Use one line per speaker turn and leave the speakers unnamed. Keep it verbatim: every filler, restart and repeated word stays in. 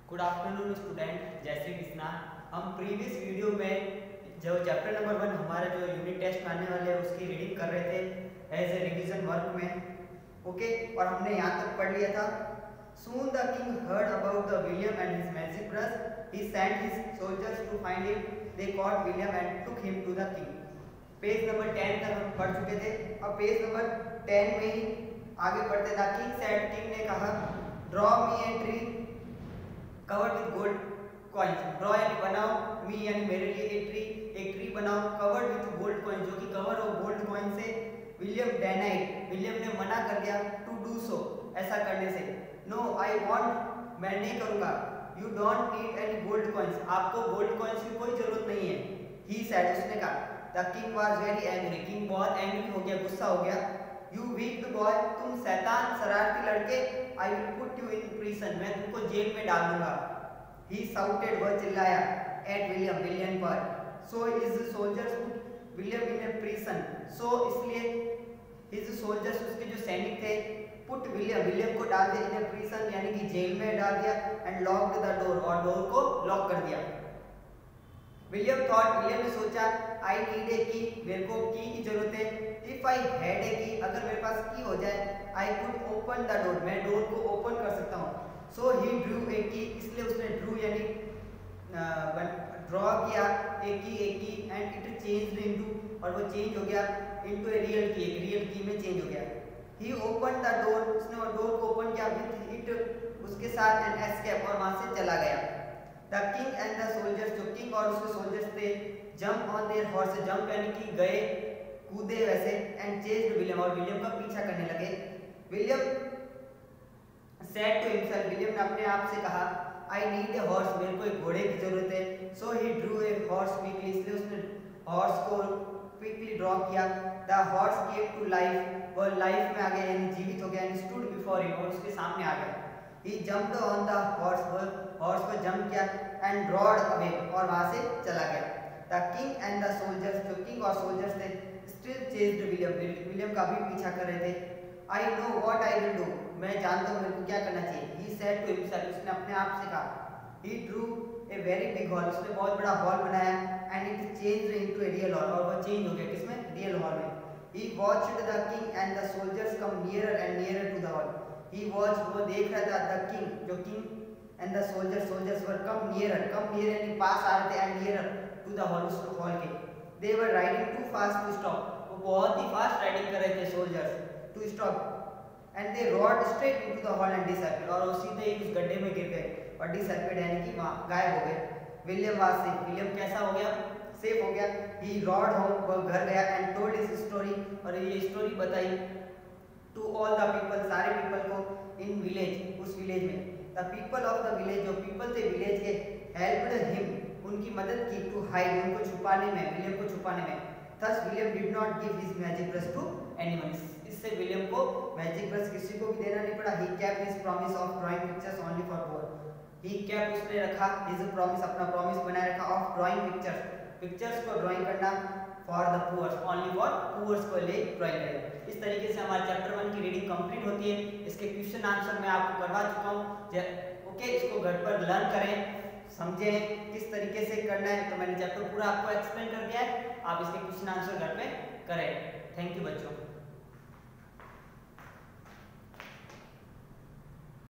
Good afternoon student, जय श्री कृष्णा। हम previous video में जो चैप्टर नंबर वन हमारा जो यूनिट टेस्ट में आने वाले हैं उसकी रीडिंग कर रहे थे एज ए रिवीजन वर्क में। ओके, और हमने यहाँ तक पढ़ लिया था। Soon the king heard about the William and his magic brush. He sent his soldiers to find him. They caught William and took him to the king. Page number ten तक हम पढ़ चुके थे। अब पेज नंबर टेन में ही आगे पढ़ते थे। किंग सेड, किंग ने कहा, draw me a tree covered with gold coins. Draw यानी बनाओ, मी यानी मेरे लिए एक ट्री, एक ट्री बनाओ कवर्ड विद गोल्ड कॉइन, जो कि कवर हो गोल्ड कॉइन से। विलियम डेनाइड, विलियम ने मना कर दिया टू डू सो, ऐसा करने से। नो आई वांट, मैं नहीं करूंगा। You don't need any gold coins, आपको गोल्ड कॉइन्स की कोई जरूरत नहीं है। ही सेड, उसने कहा। The king was very angry, king बहुत एंग्री हो गया, गुस्सा हो गया। यू वीक बॉय, तुम शैतान शरारती लड़के, I will put you in prison, मैं तुमको जेल में डाल दूंगा। ही शाउटेड, वह चिल्लाया, एट विलियम, विलियम पर। So his soldiers put William in a prison, so इसलिए हिज सोल्जर्स, उसके जो सैनिक थे, पुट विलियम, विलियम को डाल दिया इन ए प्रिजन यानी कि जेल में डाल दिया। एंड लॉक्ड द डोर, और डोर को लॉक कर दिया। विलियम थॉट, विलियम ने सोचा, आई नीड ए की, मेरे को की की जरूरत है। इफ आई हैड ए की, अगर मेरे पास की हो जाए, I could open the door, मैं डोर को ओपन कर सकता हूँ। सो ही ड्रू ए की, इसलिए उसने ड्रू यानी ड्रॉ किया ए की, ए की, एंड इट चेंज्ड इनटू, और वो चेंज हो गया इनटू ए रियल की, एक रियल की में चेंज हो गया। ही ओपन द डोर, उसने और डोर को ओपन किया विद इट, उसके साथ, एंड एस्केप, और वहां से चला गया। The king and the soldiers, जो किंग और उसके सोल्जर्स थे, jump on their horse, jump यानी कि गए, कूदे वैसे, एंड चेज्ड विलियम, और विलियम का पीछा करने लगे। William said to himself, William ने अपने आप से कहा, आई नीड ए हॉर्स, मेरे को एक घोड़े की जरूरत है। So he drew a horse quickly, इसलिए उसने हॉर्स को क्विकली ड्रॉ किया। The horse came to life, वह लाइफ में आ गया यानी जीवित हो गया। एंड स्टूड बिफोर हिम, और उसके सामने आ गया। He jumped on the horse, horse पर जंप किया, एंड रॉड अवे, और वहां से चला गया। The king and the soldiers, जो किंग और सोल्जर्स थे, स्टिल चेज्ड विलियम, विलियम का भी पीछा कर रहे थे। I know what I will do, मैं जानता हूँ मेरे को क्या करना चाहिए। ही सेड टू हिमसेल्फ, उसने अपने आप से कहा। He drew a very big hall, उसने बहुत बड़ा हॉल बनाया। And it changed into a real hall, और वो चेंज हो गया किसमें, रियल हॉल में। He watched the king and the soldiers come nearer and nearer to the hall. He watched, वो देख रहा था, the king, जो king and the soldiers, soldiers were come nearer, come nearer यानी पास आ रहे थे, and nearer to the hall, उस hall के। They were riding too fast to stop, वो बहुत ही fast riding कर रहे थे soldiers to stop, and they rode straight into the hall and disappeared, और वो सीधे ही उस गड्ढे में गिर गए और disappeared यानी कि वहाँ गायब हो गए। विलियम was safe, विलियम कैसा हो गया, सेफ हो गया। ही रॉड होम, वह घर गया, एंड टोल्ड हिज स्टोरी, और ये स्टोरी बताई टू ऑल द पीपल, सारे पीपल को, इन विलेज, उस विलेज में। The people of the village, जो पीपल थे विलेज के, हेल्प्ड हिम, उनकी मदद की, टू हाइड, उनको छुपाने में, विलियम को छुपाने में। Thus William did not give his magic brush to anyone, इससे विलियम को मैजिक ब्रश किसी को भी देना नहीं पड़ा। He kept his promise of drawing pictures only for poor, he kept, उसने रखा, हिज प्रॉमिस, अपना प्रॉमिस बनाए रखा, ऑफ ड्राइंग पिक्चर्स, पिक्चर्स को ड्राइंग करना, for the poors, only for poors को ले ड्राइंग करें। इस तरीके से हमारे चैप्टर वन की रीडिंग कंप्लीट होती है। इसके क्वेश्चन आंसर मैं आपको करवा चुका हूँ। ओके, इसको घर पर लर्न करें, समझें किस तरीके से करना है। तो मैंने चैप्टर पूरा आपको एक्सप्लेन कर दिया है, आप इसके क्वेश्चन आंसर घर पे करें। थैंक यू बच्चों।